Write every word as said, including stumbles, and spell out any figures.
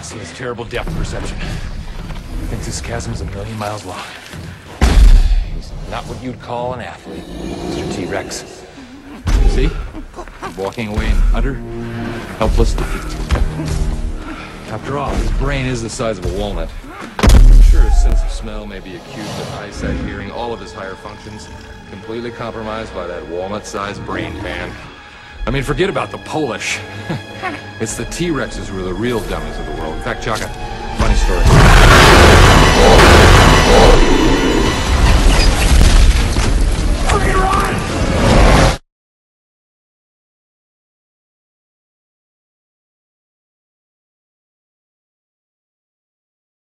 He has terrible depth perception. He thinks this chasm is a million miles long. He's not what you'd call an athlete, Mister T-Rex. See? Walking away in utter, helpless defeat. After all, his brain is the size of a walnut. Sure, his sense of smell may be acute, but eyesight, hearing, all of his higher functions, completely compromised by that walnut-sized brain pan. I mean, forget about the Polish. It's the T-Rexes who are the real dummies of the world. In fact, Chaka, funny story.